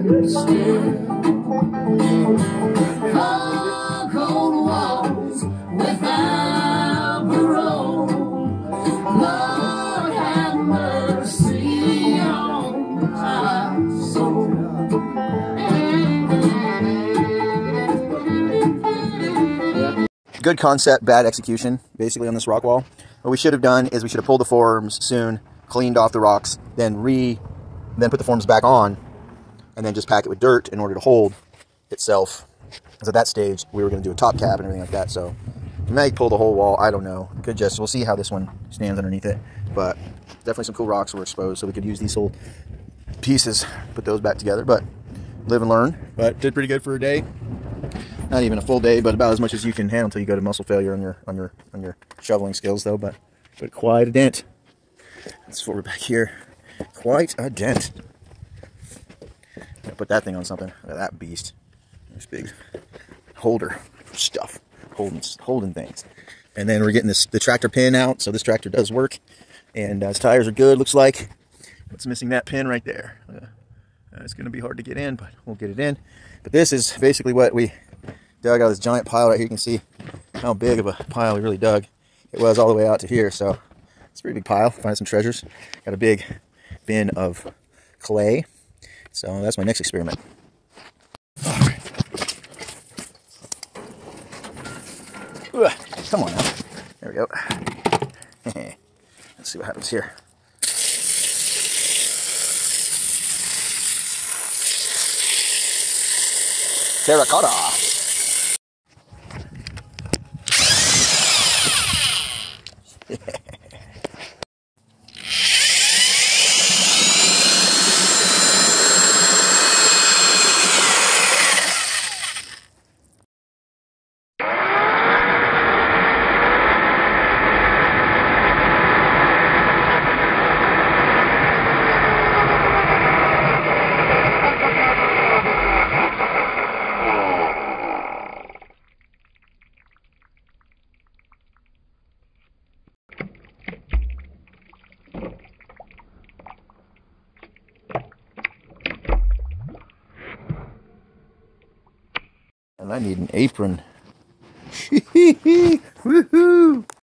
stand still. Four cold walls without parole. Lord have mercy on my soul. Good concept, bad execution, basically, on this rock wall. What we should have done is we should have pulled the forms soon, cleaned off the rocks, then put the forms back on, and then just pack it with dirt in order to hold itself. Because at that stage, we were going to do a top cap and everything like that. So we may pull the whole wall. I don't know. We'll see how this one stands underneath it. But definitely some cool rocks were exposed, so we could use these old pieces, put those back together. But live and learn. But did pretty good for a day. Not even a full day, but about as much as you can handle until you go to muscle failure on your shoveling skills, though. But quite a dent. Let's forward back here. Quite a dent. I'll put that thing on something. Look at that beast. This big holder stuff, holding things. And then we're getting the tractor pin out. So this tractor does work, and his tires are good. Looks like it's missing that pin right there. It's going to be hard to get in, but we'll get it in. But this is basically what we dug out of this giant pile right here. You can see how big of a pile we really dug. It was all the way out to here, so it's a pretty big pile. Find some treasures. Got a big bin of clay. So that's my next experiment. Come on now. There we go. Let's see what happens here. Terracotta. And I need an apron. Woohoo!